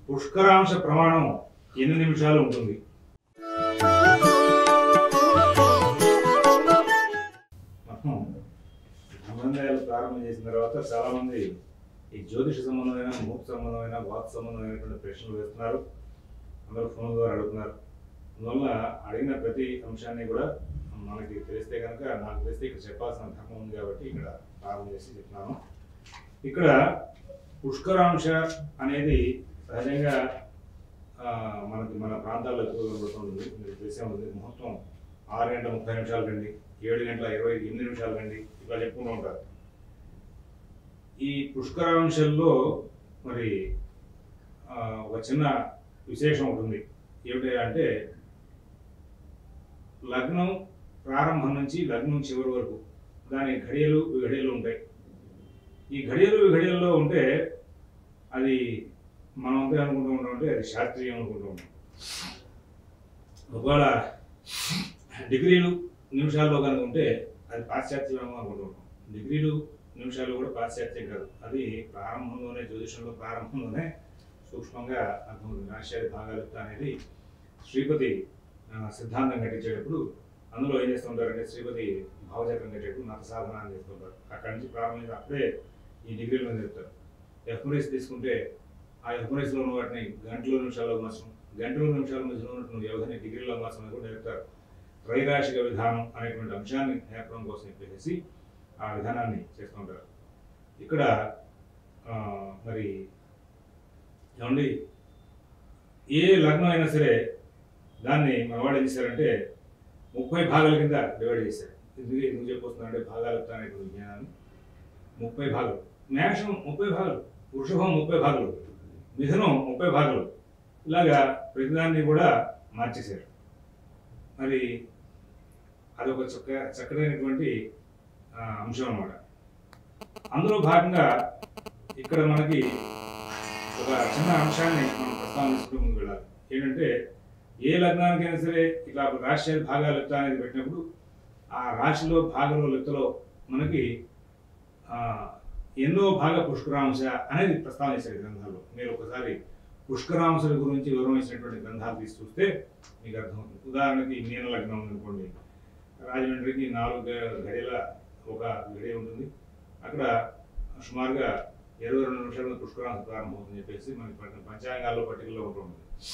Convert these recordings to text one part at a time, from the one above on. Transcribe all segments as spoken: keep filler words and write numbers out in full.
పుష్కరాంశ ప్రమాణం ఎన్ని నిమిషాలు ఉంటుంది? మనం ధర్మసందేహాలు ప్రారంభం చేసిన తర్వాత చాలా మంది ఈ జ్యోతిష సంబంధమైన ముహూర్త సంబంధమైన వాస్తు సంబంధమైనటువంటి ప్రశ్నలు వేస్తున్నారు. అందరూ ఫోన్ ద్వారా అడుగుతున్నారు. అందువల్ల అడిగిన ప్రతి అంశాన్ని కూడా మనకి తెలిస్తే కనుక నాకు తెలిస్తే ఇక్కడ చెప్పాల్సిన ధర్మం ఉంది కాబట్టి ఇక్కడ ప్రారంభం చేసి చెప్తున్నాను. ఇక్కడ పుష్కరాంశ అనేది సహజంగా మనకి మన ప్రాంతాల్లో ఎక్కువగా కనబడుతుంది. మీరు తెలిసే ఉంది, ముహూర్తం ఆరు గంటల ముప్పై నిమిషాలు కండి, ఏడు గంటల ఇరవై ఎనిమిది నిమిషాలు కండి, ఇలా చెప్పుకుంటూ ఉంటారు. ఈ పుష్కరాంశంలో మరి ఒక చిన్న విశేషం ఉంటుంది. ఏమిటి అంటే లగ్నం ప్రారంభం నుంచి లగ్నం చివరి వరకు దాని ఘడియలు విఘడియలు ఉంటాయి. ఈ ఘడియలు విఘడియల్లో ఉంటే అది మనం అంతే అనుకుంటూ ఉంటాం, అంటే అది శాస్త్రీయం అనుకుంటూ ఉంటాం. ఒకవేళ డిగ్రీలు నిమిషాల్లో కనుక ఉంటే అది పాశ్చాత్యం అనుకుంటూ ఉంటాం. డిగ్రీలు నిమిషాలు కూడా పాశ్చాత్యం కాదు, అది ప్రారంభంలోనే జ్యోతిషంలో ప్రారంభంలోనే సూక్ష్మంగా అర్థమవుతుంది. రాష్ట్రీయ భాగాలు అనేది శ్రీపతి సిద్ధాంతం కట్టించేటప్పుడు అందులో ఏం చేస్తుంటారంటే శ్రీపతి భావచక్రం కట్టేటప్పుడు నత సాధన అని చేస్తుంటారు. అక్కడి నుంచి ప్రారంభించి అప్పుడే ఈ డిగ్రీల మీద చెప్తారు. ఎఫ్మరీస్ తీసుకుంటే ఆ ఎఫ్మరీస్లో ఉన్న వాటిని గంటల నిమిషాల్లో మార్చడం, గంటల నిమిషాల మధ్యలో ఉన్నటువంటి వ్యవధిని డిగ్రీలో మార్చడం కూడా నేర్పుతారు. త్రైరాశిక విధానం అనేటువంటి అంశాన్ని నేర్పడం కోసం చెప్పేసి ఆ విధానాన్ని చేస్తుంటారు. ఇక్కడ మరి ఏమండి ఏ లగ్నం అయినా సరే దాన్ని మన వాళ్ళు ఏం చేశారంటే ముప్పై భాగాల కింద డివైడ్ చేశారు. ఎందుకు ఎందుకు చెప్పొస్తున్నారంటే భాగాలు అనేటువంటి జ్ఞానాన్ని ముప్పై భాగాలు. మేషం ముప్పై భాగాలు, వృషభం ముప్పై భాగాలు, మిథునం ముప్పై భాగాలు, ఇలాగా ప్రతిదాన్ని కూడా మార్చేశారు. మరి అదొక చక్క చక్కడైనటువంటి అంశం అన్నమాట. అందులో భాగంగా ఇక్కడ మనకి ఒక చిన్న అంశాన్ని మనం ప్రస్తావించుకుంటూ ముందుకు వెళ్ళాలి. ఏంటంటే ఏ లగ్నానికైనా సరే ఇట్లా రాశి భాగాల లెక్క అనేది పెట్టినప్పుడు ఆ రాశిలో భాగంలో లెక్కలో మనకి ఎన్నో భాగ పుష్కరాంశ అనేది ప్రస్తావించారు గ్రంథాల్లో. మీరు ఒకసారి పుష్కరాంశాల గురించి వివరించినటువంటి గ్రంథాలు తీసి చూస్తే మీకు అర్థమవుతుంది. ఉదాహరణకి మీన లగ్నం అనుకోండి, రాజమండ్రికి నాలుగు గడియల ఒక గడియ ఉంటుంది. అక్కడ సుమారుగా ఇరవై రెండు నిమిషాల పుష్కరాంశ ప్రారంభమవుతుందని చెప్పేసి మనకి పంచాంగాల్లో పట్టికల్లో ఉంటుంది.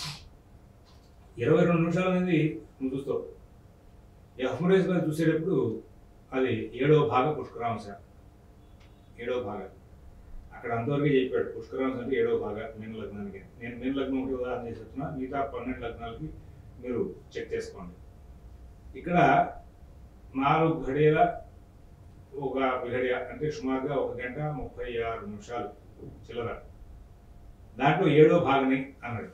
ఇరవై రెండు నిమిషాలు అనేది నువ్వు చూస్తావు. ఎఫ్మరేజ్ మీద చూసేటప్పుడు అది ఏడవ భాగ పుష్కరాంశ, ఏడవ భాగం. అక్కడ అంతవరకే చెప్పాడు పుష్కరాంశ అంటే ఏడవ భాగ మీన లగ్నానికి. నేను మీన లగ్నం ఒకటి ఉదాహరణ చేసి చెప్తున్నా, మిగతా పన్నెండు లగ్నాలకి మీరు చెక్ చేసుకోండి. ఇక్కడ నాలుగు గడియల ఒక గడియ అంటే సుమారుగా ఒక గంట ముప్పై ఆరు నిమిషాలు చిల్లర, దాంట్లో ఏడో భాగని అన్నాడు.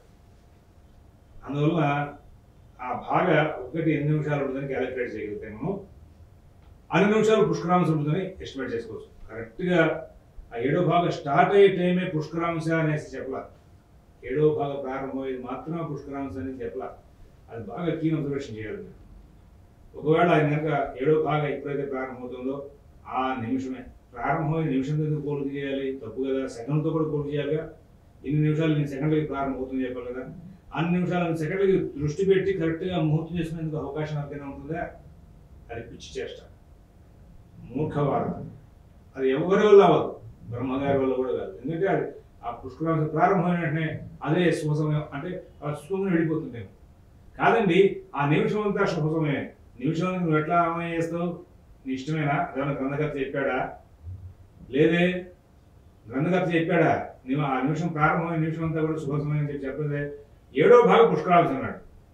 అందువల్ల ఆ భాగ ఒకటి ఎనిమిది నిమిషాలు ఉంటుందని క్యాలిక్యులేట్ చేయగలిగితే మనం అన్ని నిమిషాలు పుష్కరాంశం ఉంటుందని ఎస్టిమేట్ చేసుకోవచ్చు. కరెక్ట్గా ఆ ఏడో భాగం స్టార్ట్ అయ్యే టైమే పుష్కరాంశ అనేసి చెప్పాల. ఏడో భాగం ప్రారంభమయ్యేది మాత్రమే పుష్కరాంశ అనేది చెప్పాల. అది బాగా కీన్ అబ్జర్వేషన్ చేయాలి. ఒకవేళ ఆయన కనుక ఏడో భాగం ఎప్పుడైతే ప్రారంభమవుతుందో ఆ నిమిషమే ప్రారంభమైన నిమిషంతో ఎందుకు పోలిక చేయాలి? తప్పు కదా. సెకండ్తో కూడా పోలిక చేయాలిగా. ఇన్ని నిమిషాలు నేను సెకండ్లకి ప్రారంభమవుతుంది చెప్పాలి కదా. అన్ని నిమిషాలు సెకండ్లకి దృష్టి పెట్టి కరెక్ట్గా ముహూర్తం చేసుకునేందుకు అవకాశం అర్థంగా ఉంటుందా? అది పిచ్చి చేష్ట, మూర్ఖవాదం. అది ఎవరి వల్ల అవ్వదు, బ్రహ్మగారి వల్ల కూడా కాదు. ఎందుకంటే అది ఆ పుష్కరాంశ ప్రారంభమైన వెంటనే అదే శుభ సమయం అంటే ఆ శుభం వెళ్ళిపోతుంది కాదండి. ఆ నిమిషం అంతా శుభ సమయమే. నిమిషానికి నువ్వు ఎట్లా అమలు చేస్తావు? నీ ఇష్టమేనా? ఏమైనా గ్రంథకర్త చెప్పాడా? లేదే. గ్రంథకర్త చెప్పాడా నువ్వు ఆ నిమిషం ప్రారంభమైన నిమిషం అంతా కూడా శుభ సమయం చెప్పి చెప్పదే. ఏడో భాగం పుష్కరాంశం అన్నాడు.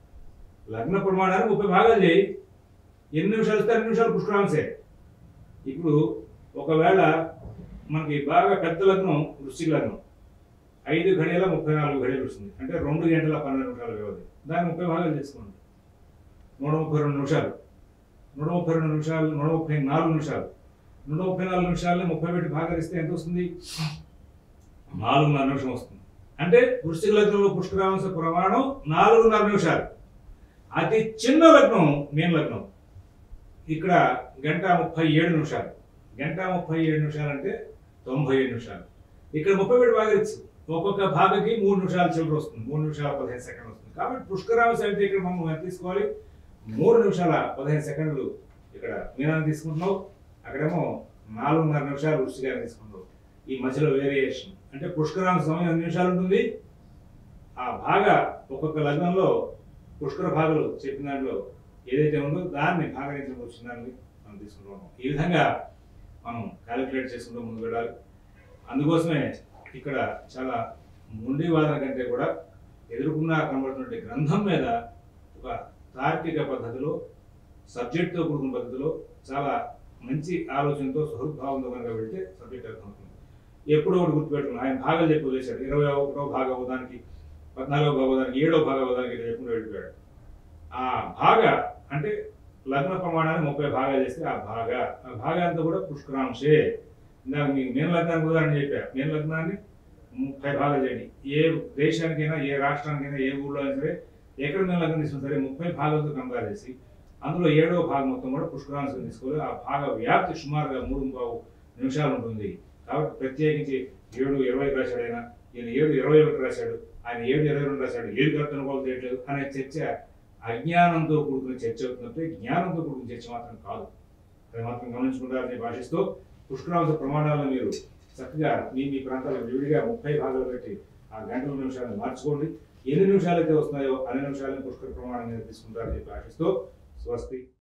లగ్న ప్రమాణానికి ముప్పై భాగాలు చేయి, ఎన్ని నిమిషాలు ఇస్తే అన్ని నిమిషాలు పుష్కరాంశే. ఇప్పుడు ఒకవేళ మనకి బాగా పెద్ద లగ్నం వృశ్చిక లగ్నం, ఐదు గడియల ముప్పై నాలుగు గడియలు వస్తుంది, అంటే రెండు గంటల పన్నెండు నిమిషాల వ్యవధి. దాన్ని ముప్పై భాగాలు చేసుకోండి. నూట ముప్పై రెండు నిమిషాలు నూట ముప్పై రెండు నిమిషాలు నూట ముప్పై నాలుగు నిమిషాలు నూట ముప్పై నాలుగు నిమిషాలని ముప్పై పెట్టి భాగాలిస్తే ఎంత వస్తుంది? నాలుగున్నర నిమిషం వస్తుంది. అంటే వృశ్చిక లగ్నంలో పుష్కరాంశ ప్రమాణం నాలుగున్నర నిమిషాలు. అతి చిన్న లగ్నం మీన లగ్నం, ఇక్కడ గంట ముప్పై ఏడు నిమిషాలు. గంట ముప్పై ఏడు నిమిషాలు అంటే తొంభై ఏడు నిమిషాలు. ఇక్కడ ముప్పై పెట్టి భాగలిచ్చు ఒక్కొక్క భాగకి మూడు నిమిషాల చిల్లర వస్తుంది, మూడు నిమిషాల పదిహేను సెకండ్లు వస్తుంది. కాబట్టి పుష్కరాంశ అంటే ఇక్కడ మనం ఎంత తీసుకోవాలి, మూడు నిమిషాల పదిహేను సెకండ్లు ఇక్కడ మీనాన్ని తీసుకుంటున్నావు, అక్కడేమో నాలుగున్నర నిమిషాలు వృష్టిగానే తీసుకుంటావు. ఈ మధ్యలో వేరియేషన్ అంటే పుష్కరాంశ సమయం ఎన్ని నిమిషాలు ఉంటుంది, ఆ భాగ ఒక్కొక్క లగ్నంలో పుష్కర భాగాలు చెప్పిన దాంట్లో ఏదైతే ఉందో దాన్ని భాగరించడం వచ్చిన దాన్ని మనం తీసుకుంటాం. ఈ విధంగా మనం క్యాలిక్యులేట్ చేసుకుంటూ ముందు వెళ్ళాలి. అందుకోసమే ఇక్కడ చాలా మొండి వాదన కంటే కూడా ఎదుర్కొన్న కనబడుతున్న గ్రంథం మీద ఒక తార్కిక పద్ధతిలో, సబ్జెక్ట్తో కూడుకున్న పద్ధతిలో, చాలా మంచి ఆలోచనతో, సహృద్భావంతో కనుక వెళ్తే సబ్జెక్ట్ అర్థమవుతుంది. ఎప్పుడో ఒకటి గుర్తుపెట్టుకున్నాం, ఆయన భాగాలు చెప్పి వదిలేశాడు. ఇరవై ఒకటో భాగ అవదానికి, పద్నాలుగో భాగ అవదానికి, ఏడో భాగ అవదానికి చెప్పుకుంటూ వెళ్ళిపోయాడు. ఆ భాగ అంటే లగ్న ప్రమాణాన్ని ముప్పై భాగాలు చేస్తే ఆ భాగ ఆ భాగాంతా కూడా పుష్కరాంశే. ఇందాక మీకు నేను లగ్నానికి ఉదాహరణ చెప్పా, నేను లగ్నాన్ని ముప్పై భాగాలు చేయండి. ఏ దేశానికైనా, ఏ రాష్ట్రానికైనా, ఏ ఊళ్ళో అయినా సరే, ఎక్కడ నేను లగ్నం తీసుకున్నా సరే ముప్పై భాగాలతో కంపేర్ చేసి అందులో ఏడవ భాగం మొత్తం కూడా పుష్కరాంశం తీసుకోవాలి. ఆ భాగ వ్యాప్తి సుమారుగా మూడు పావు నిమిషాలు ఉంటుంది. కాబట్టి ప్రత్యేకించి ఏడు ఇరవై రాశాడు ఆయన, ఈయన ఏడు ఇరవై ఒకటి రాశాడు, ఆయన ఏడు ఇరవై రెండు రాశాడు, ఏడు కరెక్ట్ అనుకోవాలి చేయట్లేదు అనే చర్చ అజ్ఞానంతో కూడుకున్న చర్చ అవుతున్నట్టే, జ్ఞానంతో కూడుకున్న చర్చ మాత్రం కాదు. అది మాత్రం గమనించుకుంటారని భాషిస్తూ పుష్కరాంశ ప్రమాణాలను మీరు చక్కగా మీ మీ ప్రాంతాల్లో విడిగా ముప్పై భాగాలు పెట్టి ఆ గంటల నిమిషాలను మార్చుకోండి. ఎన్ని నిమిషాలు అయితే వస్తున్నాయో అన్ని నిమిషాలను పుష్కర ప్రమాణం మీద తీసుకుంటారని చెప్పి ఆశిస్తూ స్వస్తి.